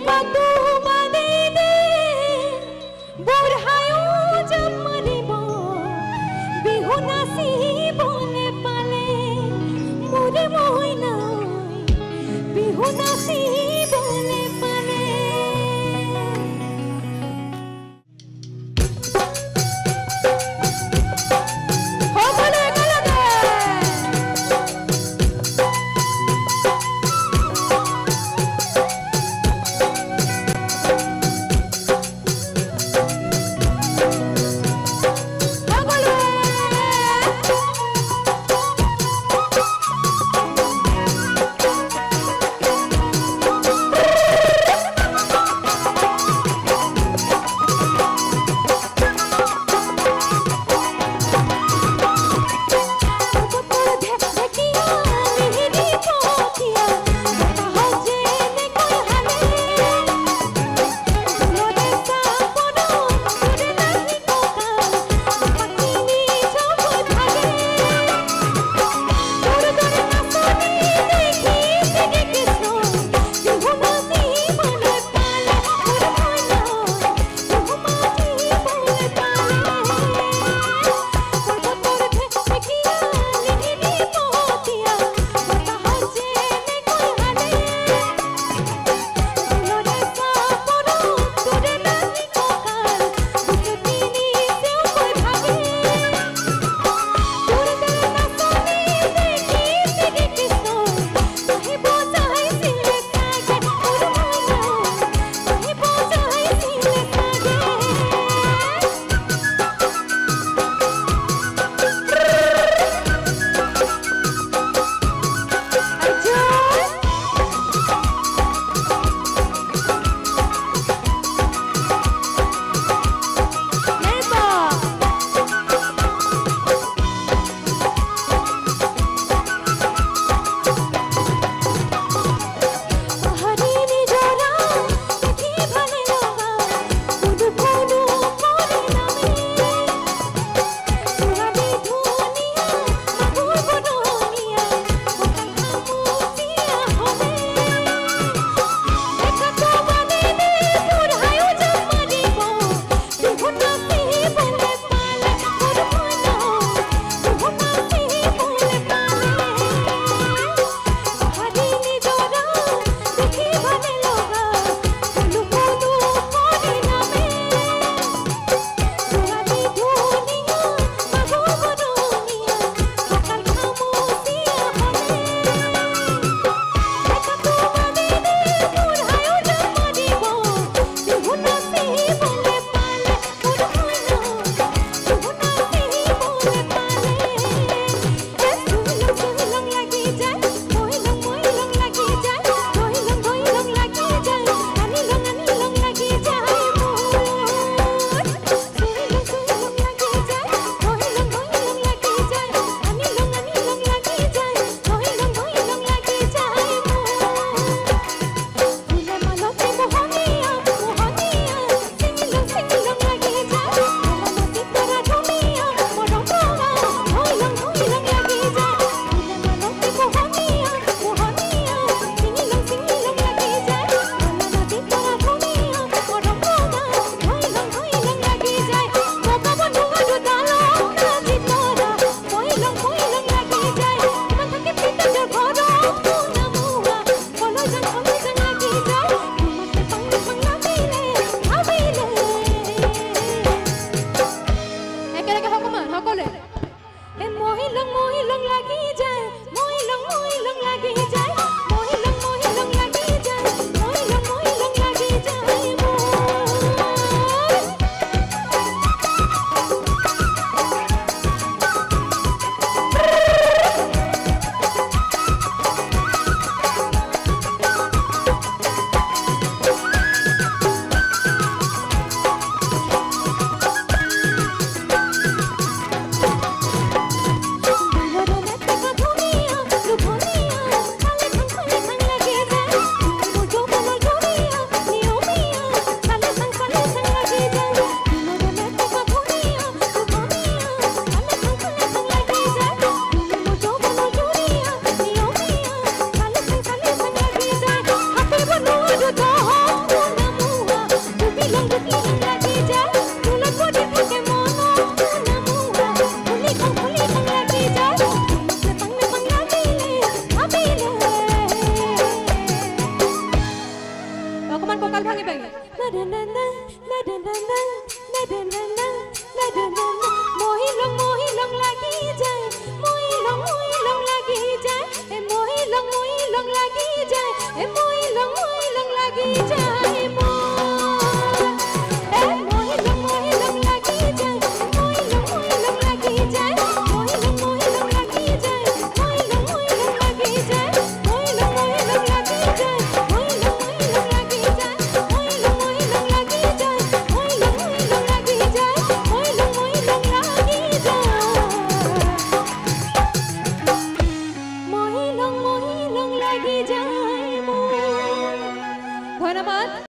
batu manene burhayo jamanibo bihu nasibone pale mure moina bihu nasibone pale কঁকাল ভাঙি ভাঙি মহিলং মহিলং লাগি যায় মহিলং মহিলং লাগি যায় এ মহিলং মহিলং লাগি যায় এ মহিলং মহিলং লাগি যায় মহিলং মহিলং লাগি যায় মহিলং মহিলং লাগি যায় মহিলং মহিলং লাগি যায় মহিলং মহিলং লাগি যায় মহিলং মহিলং লাগি যায় মহিলং মহিলং লাগি যায় মহিলং মহিলং লাগি যায় মহিলং মহিলং লাগি যায় মহিলং মহিলং লাগি যায় মহিলং মহিলং লাগি যায় ধন্যবাদ।